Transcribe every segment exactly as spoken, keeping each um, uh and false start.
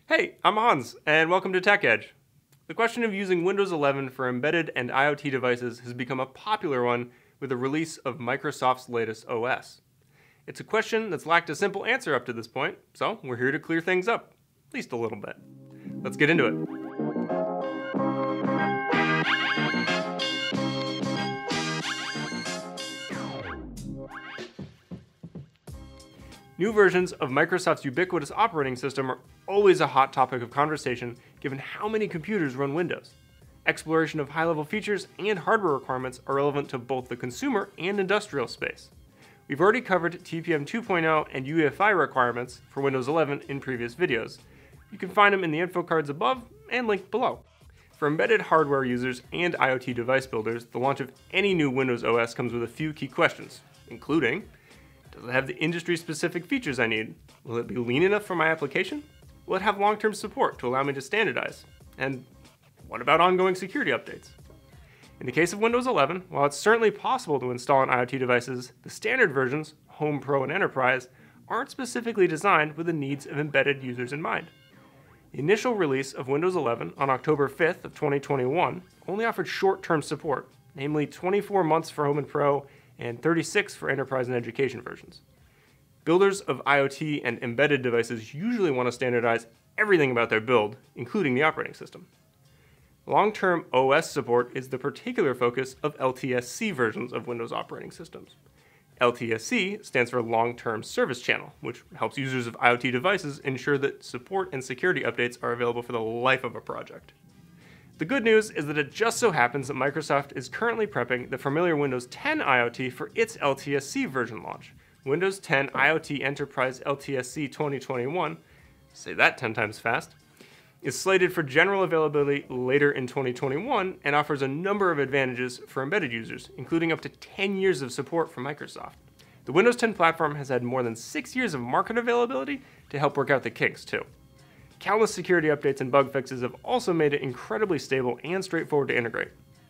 Hey, I'm Hans, and welcome to Tech Edge. The question of using Windows eleven for embedded and IoT devices has become a popular one with the release of Microsoft's latest O S. It's a question that's lacked a simple answer up to this point, so we're here to clear things up, at least a little bit. Let's get into it. New versions of Microsoft's ubiquitous operating system are always a hot topic of conversation given how many computers run Windows. Exploration of high-level features and hardware requirements are relevant to both the consumer and industrial space. We've already covered T P M two point oh and U E F I requirements for Windows eleven in previous videos. You can find them in the info cards above and linked below. For embedded hardware users and IoT device builders, the launch of any new Windows O S comes with a few key questions, including: does it have the industry-specific features I need? Will it be lean enough for my application? Will it have long-term support to allow me to standardize? And what about ongoing security updates? In the case of Windows eleven, while it's certainly possible to install on IoT devices, the standard versions, Home, Pro, and Enterprise, aren't specifically designed with the needs of embedded users in mind. The initial release of Windows eleven on October fifth of twenty twenty-one only offered short-term support, namely twenty-four months for Home and Pro and thirty-six for Enterprise and Education versions. Builders of IoT and embedded devices usually want to standardize everything about their build, including the operating system. Long-term O S support is the particular focus of L T S C versions of Windows operating systems. L T S C stands for Long-Term Service Channel, which helps users of IoT devices ensure that support and security updates are available for the life of a project. The good news is that it just so happens that Microsoft is currently prepping the familiar Windows ten IoT for its L T S C version launch. Windows ten IoT Enterprise L T S C twenty twenty-one, say that ten times fast, is slated for general availability later in twenty twenty-one and offers a number of advantages for embedded users, including up to ten years of support from Microsoft. The Windows ten platform has had more than six years of market availability to help work out the kinks too. Countless security updates and bug fixes have also made it incredibly stable and straightforward to integrate.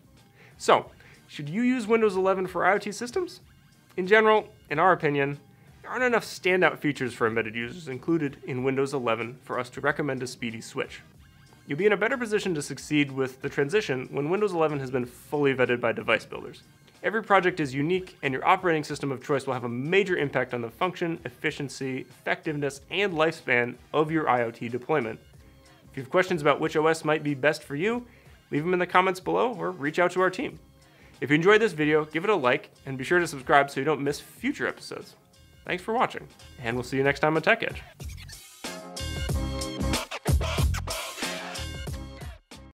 So, should you use Windows eleven for IoT systems? In general, in our opinion, there aren't enough standout features for embedded users included in Windows eleven for us to recommend a speedy switch. You'll be in a better position to succeed with the transition when Windows eleven has been fully vetted by device builders. Every project is unique, and your operating system of choice will have a major impact on the function, efficiency, effectiveness, and lifespan of your IoT deployment. If you have questions about which O S might be best for you, leave them in the comments below or reach out to our team. If you enjoyed this video, give it a like, and be sure to subscribe so you don't miss future episodes. Thanks for watching, and we'll see you next time on Tech Edge.